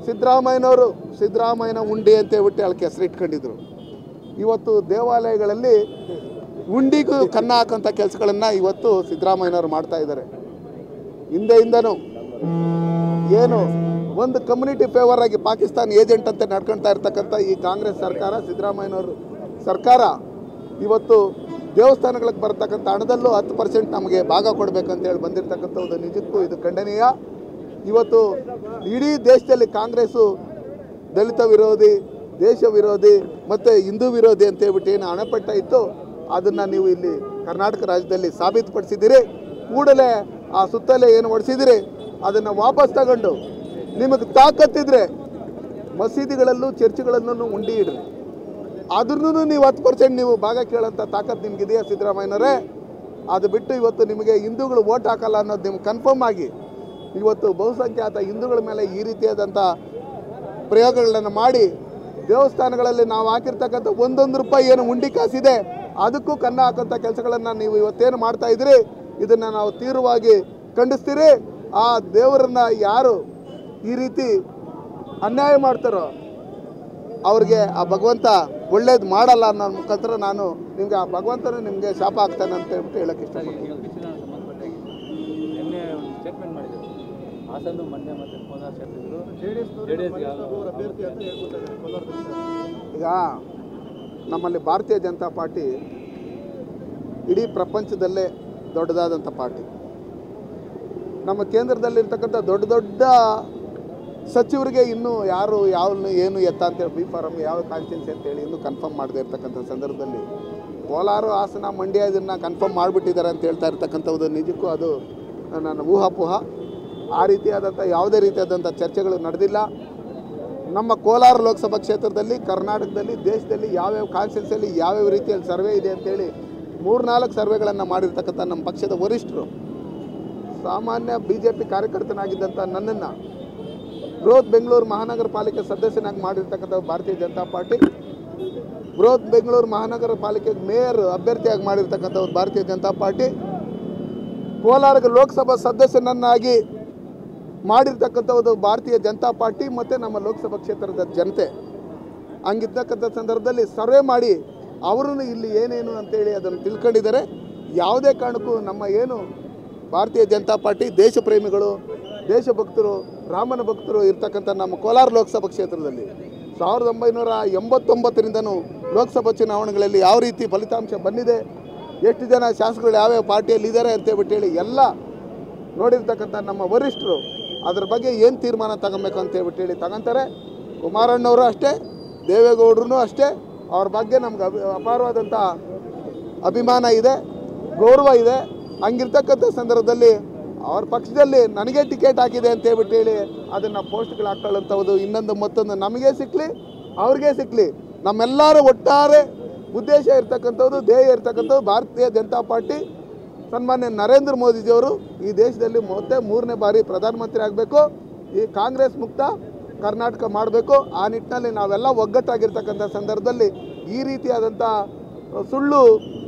ಸಿದ್ದರಾಮಯ್ಯನ ಉಂಡಿ ಅಂತ ಹೇಳ್ಬಿಟ್ಟು ಅದಕ್ಕೆ ಹೆಸರು ಇಟ್ಕೊಂಡಿದ್ರು. ಇವತ್ತು ದೇವಾಲಯಗಳಲ್ಲಿ ಉಂಡಿಗೂ ಕನ್ನ ಹಾಕೋಂಥ ಕೆಲಸಗಳನ್ನು ಇವತ್ತು ಸಿದ್ದರಾಮಯ್ಯನವರು ಮಾಡ್ತಾ ಇದ್ದಾರೆ. ಹಿಂದೆಯಿಂದನೂ ಏನು ಒಂದು ಕಮ್ಯುನಿಟಿ ಫೇವರ್ ಆಗಿ ಪಾಕಿಸ್ತಾನ ಏಜೆಂಟ್ ಅಂತ ನಡ್ಕೊಳ್ತಾ ಇರ್ತಕ್ಕಂಥ ಈ ಕಾಂಗ್ರೆಸ್ ಸರ್ಕಾರ, ಸಿದ್ದರಾಮಯ್ಯನವರು ಸರ್ಕಾರ ಇವತ್ತು ದೇವಸ್ಥಾನಗಳಿಗೆ ಬರ್ತಕ್ಕಂಥ ಹಣದಲ್ಲೂ 10% ನಮಗೆ ಭಾಗ ಕೊಡಬೇಕಂತ ಹೇಳಿ ಬಂದಿರತಕ್ಕಂಥದ್ದು ನಿಜಕ್ಕೂ ಇದು ಖಂಡನೀಯ. ಇವತ್ತು ಇಡೀ ದೇಶದಲ್ಲಿ ಕಾಂಗ್ರೆಸ್ಸು ದಲಿತ ವಿರೋಧಿ, ದೇಶ ವಿರೋಧಿ ಮತ್ತು ಹಿಂದೂ ವಿರೋಧಿ ಅಂತ ಹೇಳ್ಬಿಟ್ಟು ಏನು ಹಣಪಟ್ಟ ಇತ್ತು ಅದನ್ನು ನೀವು ಇಲ್ಲಿ ಕರ್ನಾಟಕ ರಾಜ್ಯದಲ್ಲಿ ಸಾಬೀತುಪಡಿಸಿದ್ದೀರಿ. ಕೂಡಲೇ ಆ ಸುತ್ತಲೇ ಏನು ಹೊಡೆಸಿದಿರಿ ಅದನ್ನು ವಾಪಸ್ ತಗೊಂಡು ನಿಮಗೆ ತಾಕತ್ತಿದ್ರೆ ಮಸೀದಿಗಳಲ್ಲೂ ಚರ್ಚ್ಗಳಲ್ಲೂ ಉಂಡಿ ಇಡ್ರಿ. ಅದ್ರೂ ನೀವು 10% ನೀವು ಭಾಗ ಕೇಳೋಂಥ ತಾಕತ್ತು ನಿಮಗಿದೆಯಾ ಸಿದ್ದರಾಮಯ್ಯನವರೇ? ಅದು ಬಿಟ್ಟು ಇವತ್ತು ನಿಮಗೆ ಹಿಂದೂಗಳು ವೋಟ್ ಹಾಕಲ್ಲ ಅನ್ನೋದು ನಿಮ್ಗೆ ಕನ್ಫರ್ಮ್ ಆಗಿ ಇವತ್ತು ಬಹುಸಂಖ್ಯಾತ ಹಿಂದೂಗಳ ಮೇಲೆ ಈ ರೀತಿಯಾದಂಥ ಪ್ರಯೋಗಗಳನ್ನು ಮಾಡಿ ದೇವಸ್ಥಾನಗಳಲ್ಲಿ ನಾವು ಹಾಕಿರ್ತಕ್ಕಂಥ ₹1 ಏನು ಉಂಡಿ ಕಾಸಿದೆ ಅದಕ್ಕೂ ಕನ್ನ ಹಾಕೋಂಥ ಕೆಲಸಗಳನ್ನು ನೀವು ಇವತ್ತೇನು ಮಾಡ್ತಾ ಇದ್ದೀರಿ ಇದನ್ನು ನಾವು ತೀವ್ರವಾಗಿ ಖಂಡಿಸ್ತೀರಿ. ಆ ದೇವರನ್ನ ಯಾರು ಈ ರೀತಿ ಅನ್ಯಾಯ ಮಾಡ್ತಾರೋ ಅವ್ರಿಗೆ ಆ ಭಗವಂತ ಒಳ್ಳೇದು ಮಾಡಲ್ಲ ಅನ್ನೋ ಮುಖಾಂತರ ನಾನು ನಿಮಗೆ ಆ ಭಗವಂತನೇ ನಿಮಗೆ ಶಾಪ ಆಗ್ತಾನೆ ಅಂತ ಹೇಳ್ಬಿಟ್ಟು ಹೇಳಕ್ಕೆ ಇಷ್ಟಪಡ್ತೀನಿ. ಈಗ ನಮ್ಮಲ್ಲಿ ಭಾರತೀಯ ಜನತಾ ಪಾರ್ಟಿ ಇಡೀ ಪ್ರಪಂಚದಲ್ಲೇ ದೊಡ್ಡದಾದಂಥ ಪಾರ್ಟಿ. ನಮ್ಮ ಕೇಂದ್ರದಲ್ಲಿರ್ತಕ್ಕಂಥ ದೊಡ್ಡ ದೊಡ್ಡ ಸಚಿವರಿಗೆ ಇನ್ನೂ ಯಾರು ಏನು ಎತ್ತ ಅಂತೇಳಿ ಬಿ ಫಾರಮ್ ಯಾವ ಕಾನ್ಸ್ಟಿಟ್ಯೂನ್ಸಿ ಅಂತೇಳಿ ಇನ್ನೂ ಕನ್ಫರ್ಮ್ ಮಾಡದೇ ಇರ್ತಕ್ಕಂಥ ಸಂದರ್ಭದಲ್ಲಿ ಕೋಲಾರ, ಹಾಸನ, ಮಂಡ್ಯ ಇದನ್ನು ಕನ್ಫರ್ಮ್ ಮಾಡಿಬಿಟ್ಟಿದ್ದಾರೆ ಅಂತ ಹೇಳ್ತಾ ಇರ್ತಕ್ಕಂಥದ್ದು ನಿಜಕ್ಕೂ ಅದು ನನ್ನ ಊಹಾಪೋಹ. ಆ ರೀತಿಯಾದಂಥ ಯಾವುದೇ ರೀತಿಯಾದಂಥ ಚರ್ಚೆಗಳು ನಡೆದಿಲ್ಲ. ನಮ್ಮ ಕೋಲಾರ ಲೋಕಸಭಾ ಕ್ಷೇತ್ರದಲ್ಲಿ, ಕರ್ನಾಟಕದಲ್ಲಿ, ದೇಶದಲ್ಲಿ ಯಾವ್ಯಾವ ಕಾನ್ಸ್ಟಿಟ್ಯೂನ್ಸಿಯಲ್ಲಿ ಯಾವ್ಯಾವ ರೀತಿಯಲ್ಲಿ ಸರ್ವೆ ಇದೆ ಅಂತೇಳಿ 3-4 ಸರ್ವೆಗಳನ್ನು ಮಾಡಿರ್ತಕ್ಕಂಥ ನಮ್ಮ ಪಕ್ಷದ ವರಿಷ್ಠರು, ಸಾಮಾನ್ಯ BJP ಕಾರ್ಯಕರ್ತನಾಗಿದ್ದಂಥ ನನ್ನನ್ನು ಬೃಹತ್ ಬೆಂಗಳೂರು ಮಹಾನಗರ ಪಾಲಿಕೆ ಸದಸ್ಯನಾಗಿ ಮಾಡಿರ್ತಕ್ಕಂಥ ಭಾರತೀಯ ಜನತಾ ಪಾರ್ಟಿ, ಬೃಹತ್ ಬೆಂಗಳೂರು ಮಹಾನಗರ ಪಾಲಿಕೆಗೆ ಮೇಯರ್ ಅಭ್ಯರ್ಥಿಯಾಗಿ ಮಾಡಿರ್ತಕ್ಕಂಥ ಭಾರತೀಯ ಜನತಾ ಪಾರ್ಟಿ, ಕೋಲಾರ ಲೋಕಸಭಾ ಸದಸ್ಯನನ್ನಾಗಿ ಮಾಡಿರ್ತಕ್ಕಂಥದ್ದು ಭಾರತೀಯ ಜನತಾ ಪಾರ್ಟಿ ಮತ್ತು ನಮ್ಮ ಲೋಕಸಭಾ ಕ್ಷೇತ್ರದ ಜನತೆ. ಹಂಗಿರ್ತಕ್ಕಂಥ ಸಂದರ್ಭದಲ್ಲಿ ಸರ್ವೆ ಮಾಡಿ ಅವರು ಇಲ್ಲಿ ಏನೇನು ಅಂತೇಳಿ ಅದನ್ನು ತಿಳ್ಕೊಂಡಿದ್ದಾರೆ. ಯಾವುದೇ ಕಾರಣಕ್ಕೂ ನಮ್ಮ ಏನು ಭಾರತೀಯ ಜನತಾ ಪಾರ್ಟಿ ದೇಶ ಪ್ರೇಮಿಗಳು, ದೇಶಭಕ್ತರು, ರಾಮನ ಭಕ್ತರು ಇರ್ತಕ್ಕಂಥ ನಮ್ಮ ಕೋಲಾರ ಲೋಕಸಭಾ ಕ್ಷೇತ್ರದಲ್ಲಿ 1989ರಿಂದನೂ ಲೋಕಸಭಾ ಚುನಾವಣೆಗಳಲ್ಲಿ ಯಾವ ರೀತಿ ಫಲಿತಾಂಶ ಬಂದಿದೆ, ಎಷ್ಟು ಜನ ಶಾಸಕರು ಯಾವ್ಯಾವ ಪಾರ್ಟಿಯಲ್ಲಿ ಇದ್ದಾರೆ ಅಂತೇಳ್ಬಿಟ್ಟೇಳಿ ಎಲ್ಲ ನೋಡಿರ್ತಕ್ಕಂಥ ನಮ್ಮ ವರಿಷ್ಠರು ಅದ್ರ ಬಗ್ಗೆ ಏನು ತೀರ್ಮಾನ ತಗೊಬೇಕು ಅಂತೇಳ್ಬಿಟ್ಟೇಳಿ ತಗೊಂತಾರೆ. ಕುಮಾರಣ್ಣವರು ಅಷ್ಟೇ, ದೇವೇಗೌಡರೂ ಅಷ್ಟೇ, ಅವ್ರ ಬಗ್ಗೆ ನಮ್ಗೆ ಅಪಾರವಾದಂಥ ಅಭಿಮಾನ ಇದೆ, ಗೌರವ ಇದೆ. ಹಂಗಿರ್ತಕ್ಕಂಥ ಸಂದರ್ಭದಲ್ಲಿ ಅವ್ರ ಪಕ್ಷದಲ್ಲಿ ನನಗೆ ಟಿಕೆಟ್ ಹಾಕಿದೆ ಅಂತೇಳ್ಬಿಟ್ಟೇಳಿ ಅದನ್ನು ಪೋಸ್ಟ್ಗಳು ಹಾಕೊಳ್ಳೋಂಥದ್ದು ಇನ್ನೊಂದು ಮತ್ತೊಂದು ನಮಗೆ ಸಿಕ್ಕಲಿ ಅವ್ರಿಗೆ ಸಿಕ್ಕಲಿ, ನಮ್ಮೆಲ್ಲರ ಒಟ್ಟಾರೆ ಉದ್ದೇಶ ಇರ್ತಕ್ಕಂಥದ್ದು, ಧ್ಯೇಯ ಇರ್ತಕ್ಕಂಥದ್ದು ಭಾರತೀಯ ಜನತಾ ಪಾರ್ಟಿ ಸನ್ಮಾನ್ಯ ನರೇಂದ್ರ ಮೋದಿಜಿಯವರು ಈ ದೇಶದಲ್ಲಿ ಮತ್ತೆ 3ನೇ ಬಾರಿ ಪ್ರಧಾನಮಂತ್ರಿ ಆಗಬೇಕು, ಈ ಕಾಂಗ್ರೆಸ್ ಮುಕ್ತ ಕರ್ನಾಟಕ ಮಾಡಬೇಕು. ಆ ನಿಟ್ಟಿನಲ್ಲಿ ನಾವೆಲ್ಲ ಒಗ್ಗಟ್ಟಾಗಿರ್ತಕ್ಕಂಥ ಸಂದರ್ಭದಲ್ಲಿ ಈ ರೀತಿಯಾದಂಥ ಸುಳ್ಳು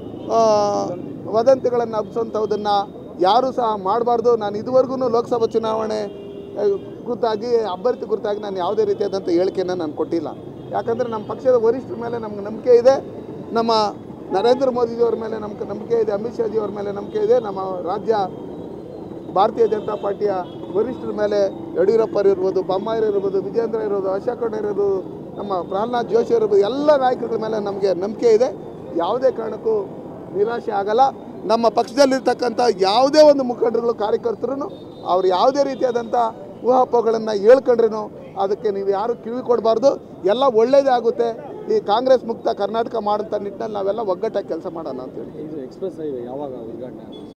ವದಂತಿಗಳನ್ನು ಹಬ್ಬಿಸೋಂಥದ್ದನ್ನು ಯಾರೂ ಸಹ ಮಾಡಬಾರ್ದು. ನಾನು ಇದುವರೆಗೂ ಲೋಕಸಭಾ ಚುನಾವಣೆ ಕುರಿತಾಗಿ ಅಭ್ಯರ್ಥಿ ಕುರಿತಾಗಿ ನಾನು ಯಾವುದೇ ರೀತಿಯಾದಂಥ ಹೇಳಿಕೆಯನ್ನು ನಾನು ಕೊಟ್ಟಿಲ್ಲ. ಯಾಕಂದರೆ ನಮ್ಮ ಪಕ್ಷದ ವರಿಷ್ಠರ ಮೇಲೆ ನಮ್ಗೆ ನಂಬಿಕೆ ಇದೆ, ನಮ್ಮ ನರೇಂದ್ರ ಮೋದಿಜಿಯವ್ರ ಮೇಲೆ ನಮ್ಗೆ ನಂಬಿಕೆ ಇದೆ, ಅಮಿತ್ ಶಾಜಿಯವ್ರ ಮೇಲೆ ನಂಬಿಕೆ ಇದೆ, ನಮ್ಮ ರಾಜ್ಯ ಭಾರತೀಯ ಜನತಾ ಪಾರ್ಟಿಯ ವರಿಷ್ಠರ ಮೇಲೆ ಯಡಿಯೂರಪ್ಪ ಇರ್ಬೋದು, ಬೊಮ್ಮಾಯಿ ಇರ್ಬೋದು, ವಿಜೇಂದ್ರ ಇರ್ಬೋದು, ಅಶೋಕಣ್ಣ ಇರ್ಬೋದು, ನಮ್ಮ ಪ್ರಹ್ಲಾದ್ ಜೋಶಿ ಇರ್ಬೋದು, ಎಲ್ಲ ನಾಯಕರುಗಳ ಮೇಲೆ ನಮಗೆ ನಂಬಿಕೆ ಇದೆ. ಯಾವುದೇ ಕಾರಣಕ್ಕೂ ನಿರಾಶೆ ಆಗಲ್ಲ. ನಮ್ಮ ಪಕ್ಷದಲ್ಲಿರ್ತಕ್ಕಂಥ ಯಾವುದೇ ಒಂದು ಮುಖಂಡರುಗಳು, ಕಾರ್ಯಕರ್ತರು ಅವ್ರು ಯಾವುದೇ ರೀತಿಯಾದಂಥ ಊಹಾಪೋಹಗಳನ್ನು ಹೇಳ್ಕೊಂಡ್ರೂ ಅದಕ್ಕೆ ನೀವು ಯಾರು ಕಿವಿ ಕೊಡಬಾರ್ದು. ಎಲ್ಲ ಒಳ್ಳೇದೇ ಆಗುತ್ತೆ. ಈ ಕಾಂಗ್ರೆಸ್ ಮುಕ್ತ ಕರ್ನಾಟಕ ಮಾಡೋಂಥ ನಿಟ್ಟಿನಲ್ಲಿ ನಾವೆಲ್ಲ ಒಗ್ಗಟ್ಟಾಗಿ ಕೆಲಸ ಮಾಡೋಣ ಅಂತೇಳಿ. ಎಕ್ಸ್ಪ್ರೆಸ್ ಹೈವೇ ಯಾವಾಗ ಉದ್ಘಾಟನೆ?